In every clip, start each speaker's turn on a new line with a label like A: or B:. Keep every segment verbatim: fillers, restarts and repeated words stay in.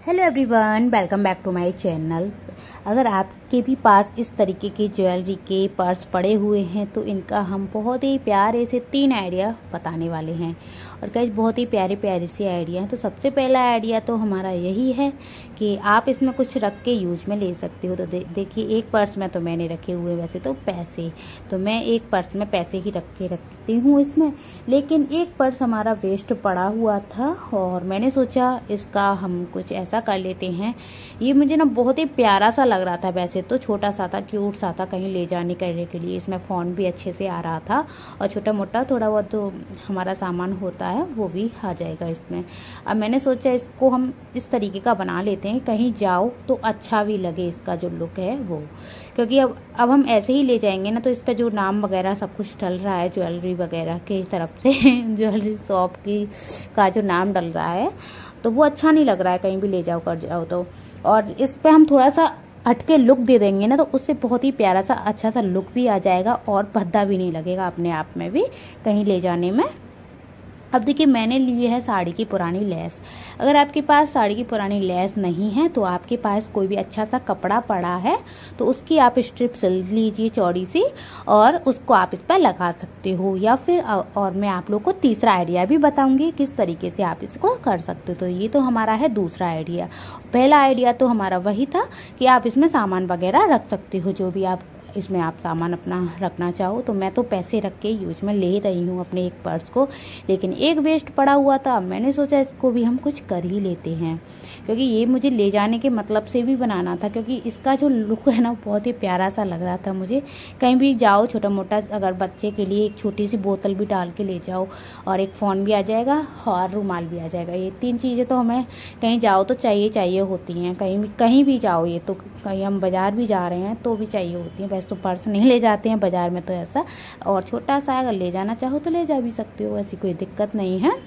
A: Hello everyone, welcome back to my channel. अगर आपके भी पास इस तरीके के ज्वेलरी के पर्स पड़े हुए हैं तो इनका हम बहुत ही प्यारे से तीन आइडिया बताने वाले हैं। और कई बहुत ही प्यारे प्यारे से आइडिया हैं। तो सबसे पहला आइडिया तो हमारा यही है कि आप इसमें कुछ रख के यूज में ले सकते हो। तो दे, देखिए एक पर्स में तो मैंने रखे हुए वैसे तो पैसे, तो मैं एक पर्स में पैसे ही रख के रखती हूँ इसमें। लेकिन एक पर्स हमारा वेस्ट पड़ा हुआ था और मैंने सोचा इसका हम कुछ ऐसा कर लेते हैं। ये मुझे ना बहुत ही प्यारा सा लग रहा था, वैसे तो छोटा सा था, क्यूट सा था, कहीं ले जाने करने के लिए। इसमें फ़ोन भी अच्छे से आ रहा था और छोटा मोटा थोड़ा बहुत जो हमारा सामान होता है वो भी आ जाएगा इसमें। अब मैंने सोचा इसको हम इस तरीके का बना लेते हैं, कहीं जाओ तो अच्छा भी लगे इसका जो लुक है वो। क्योंकि अब अब हम ऐसे ही ले जाएंगे ना तो इस पर जो नाम वगैरह सब कुछ डल रहा है ज्वेलरी वगैरह के तरफ से ज्वेलरी शॉप की का जो नाम डल रहा है तो वो अच्छा नहीं लग रहा है, कहीं भी ले जाओ कर जाओ तो। और इस पे हम थोड़ा सा हटके लुक दे देंगे ना तो उससे बहुत ही प्यारा सा अच्छा सा लुक भी आ जाएगा और भद्दा भी नहीं लगेगा अपने आप में भी कहीं ले जाने में। अब देखिए मैंने ली है साड़ी की पुरानी लेस। अगर आपके पास साड़ी की पुरानी लेस नहीं है तो आपके पास कोई भी अच्छा सा कपड़ा पड़ा है तो उसकी आप स्ट्रिप सिल लीजिए चौड़ी सी और उसको आप इस पर लगा सकते हो। या फिर और मैं आप लोग को तीसरा आइडिया भी बताऊंगी किस तरीके से आप इसको कर सकते हो। तो ये तो हमारा है दूसरा आइडिया। पहला आइडिया तो हमारा वही था कि आप इसमें सामान वगैरह रख सकते हो, जो भी आप इसमें आप सामान अपना रखना चाहो। तो मैं तो पैसे रख के यूज में ले रही हूँ अपने एक पर्स को, लेकिन एक वेस्ट पड़ा हुआ था। मैंने सोचा इसको भी हम कुछ कर ही लेते हैं, क्योंकि ये मुझे ले जाने के मतलब से भी बनाना था। क्योंकि इसका जो लुक है ना बहुत ही प्यारा सा लग रहा था मुझे। कहीं भी जाओ छोटा मोटा, अगर बच्चे के लिए एक छोटी सी बोतल भी डाल के ले जाओ और एक फ़ोन भी आ जाएगा और रुमाल भी आ जाएगा। ये तीन चीज़ें तो हमें कहीं जाओ तो चाहिए चाहिए होती हैं। कहीं भी कहीं भी जाओ, ये तो कहीं हम बाज़ार भी जा रहे हैं तो भी चाहिए होती हैं। तो पर्स नहीं ले जाते हैं बाजार में तो ऐसा, और छोटा सा अगर ले जाना चाहो तो ले जा भी सकते हो, ऐसी कोई दिक्कत नहीं है।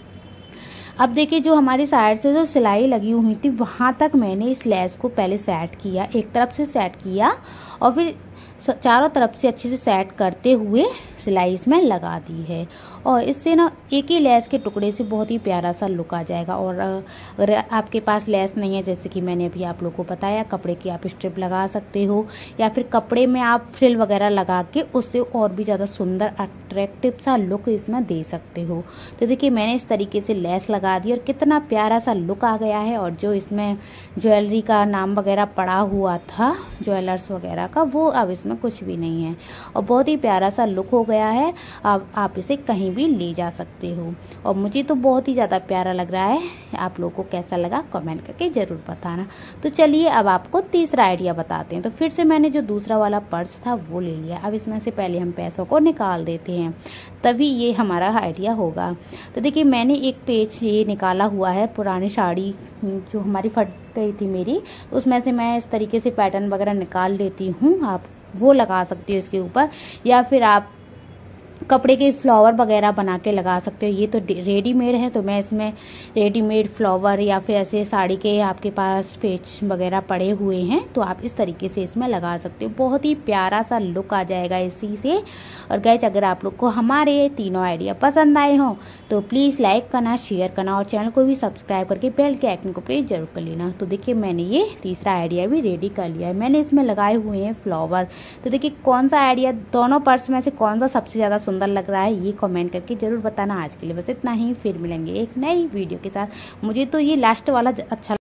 A: अब देखिए जो हमारी साइड से जो सिलाई लगी हुई थी वहां तक मैंने इस लेस को पहले सेट किया, एक तरफ से सेट किया और फिर चारों तरफ से अच्छे से सेट करते हुए सिलाई इसमें लगा दी है। और इससे ना एक ही लेस के टुकड़े से बहुत ही प्यारा सा लुक आ जाएगा। और अगर आपके पास लेस नहीं है, जैसे कि मैंने अभी आप लोगों को बताया, कपड़े की आप स्ट्रिप लगा सकते हो या फिर कपड़े में आप फ्रिल वगैरह लगा के उससे और भी ज़्यादा सुंदर अट्रैक्टिव सा लुक इसमें दे सकते हो। तो देखिए मैंने इस तरीके से लेस लगा दी और कितना प्यारा सा लुक आ गया है। और जो इसमें ज्वेलरी का नाम वगैरह पड़ा हुआ था ज्वेलर्स वगैरह का, वो अब इसमें कुछ भी नहीं है और बहुत ही प्यारा सा लुक हो गया है। अब आप इसे कहीं भी ले जा सकते हो और मुझे तो बहुत ही ज़्यादा प्यारा लग रहा है। आप लोगों को कैसा लगा कमेंट करके ज़रूर बताना। तो चलिए अब आपको तीसरा आइडिया बताते हैं। तो फिर से मैंने जो दूसरा वाला पर्स था वो ले लिया। अब इसमें से पहले हम पैसों को निकाल देते हैं, तभी ये हमारा आइडिया होगा। तो देखिए मैंने एक पेज ये निकाला हुआ है, पुरानी साड़ी जो हमारी फट गई थी मेरी, उसमें से मैं इस तरीके से पैटर्न वगैरह निकाल लेती हूँ। आप वो लगा सकती हो इसके ऊपर, या फिर आप कपड़े के फ्लावर वगैरह बना के लगा सकते हो। ये तो रेडीमेड है तो मैं इसमें रेडीमेड फ्लावर या फिर ऐसे साड़ी के आपके पास पेच वगैरह पड़े हुए हैं तो आप इस तरीके से इसमें लगा सकते हो। बहुत ही प्यारा सा लुक आ जाएगा इसी से। और गाइस अगर आप लोग को हमारे तीनों आइडिया पसंद आए हों तो प्लीज़ लाइक करना, शेयर करना और चैनल को भी सब्सक्राइब करके बेल के आइकन को प्लीज़ जरूर कर लेना। तो देखिए मैंने ये तीसरा आइडिया भी रेडी कर लिया है। मैंने इसमें लगाए हुए हैं फ्लावर। तो देखिए कौन सा आइडिया दोनों पर्स में से कौन सा सबसे ज़्यादा सुंदर लग रहा है ये कमेंट करके जरूर बताना। आज के लिए बस इतना ही, फिर मिलेंगे एक नई वीडियो के साथ। मुझे तो ये लास्ट वाला अच्छा